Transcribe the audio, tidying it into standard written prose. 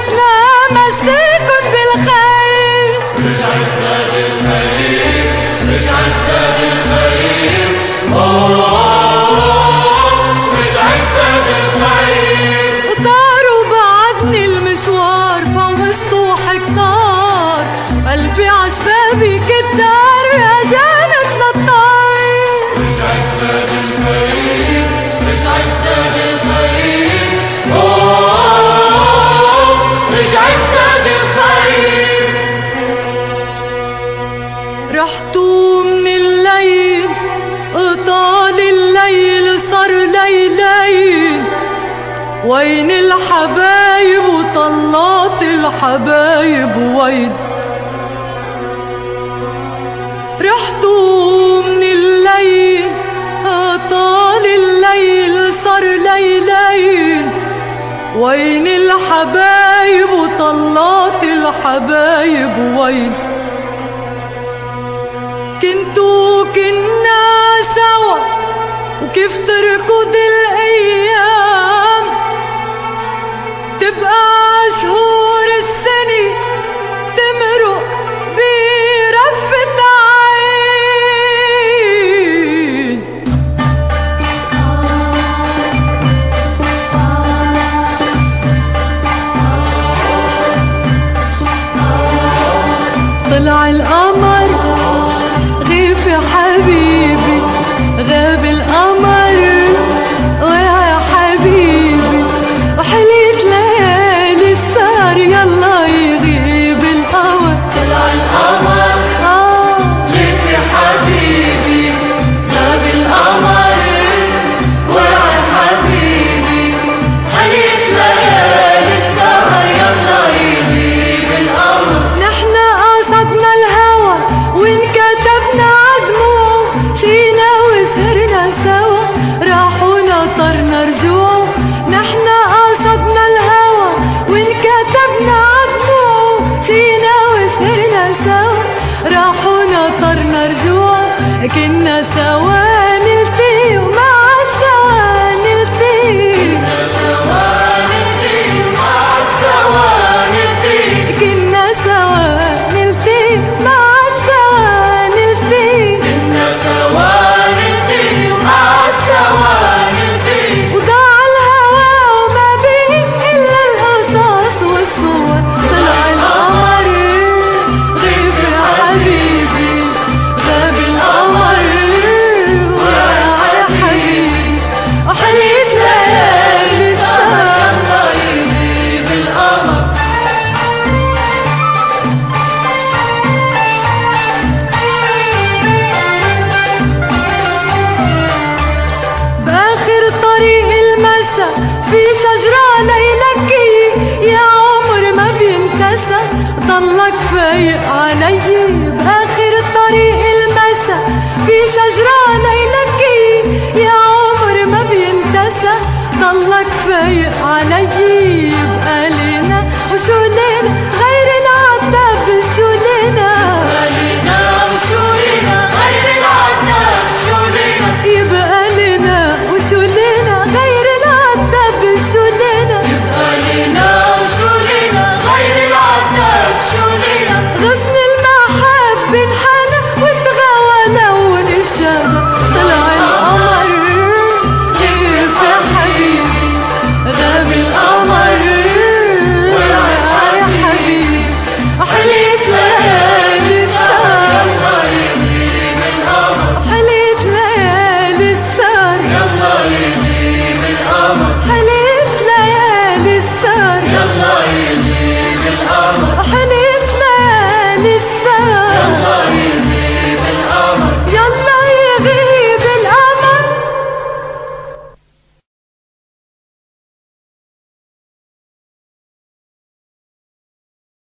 رجعتنا مسيكن بالخير، رجعتنا بالخير، رجعتنا بالخير، رجعتنا بالخير. وطاروا بعدني المشوار فوق سطوح كتار، قلبي عشبابي كدار رجعنا للطير. رجعتنا بالخير، رجعتنا بالخير، رجعتنا بالخير. رحتوا من الليل طال الليل صار ليلين، وين الحبايب وطلات الحبايب وين؟ رحتوا من الليل طال الليل صار ليلين، وين الحبايب وطلات الحبايب وين؟ كنا سوا وكيف تركض الأيام، تبقى شهور السنة تمرق برفة عين. طلع القمر غيب يا حبيبي، غاب القمر ويا حبيبي، وحليت ليالي السهر يلا يغيب القمر. طلع القمر غيب يا حبيبي، غاب القمر ويا حبيبي، حليت ليالي السهر يلا يغيب القمر. نحنا قصدنا الهوى وانكتبنا عدموع، شينا وسهرنا سوا راحوا نطرنا رجوع. نحنا قصدنا الهوى وانكتبنا عدموع، شينا وسهرنا سوا راحوا نطرنا رجوع. كنا سوا نلتقي وما عاد سوا نلتقي، كنا سوا نلتقي وما عاد سوا نلتقي، كنا سوا نلتقي ما عاد سوا نلتقي. كنا سوا نلتقي وما عاد سوا نلتقي. وضاع الهوى وما بين إلا القصص والصور. طلع القمر غيب يا حبيبي، غاب القمر ويا حبيبي، وحليت ليالي السهر يلا يغيب القمر. بآخر طريق المسا في شجرة ليلكي، يا عمر ما بينتسى ضلك فايق علي.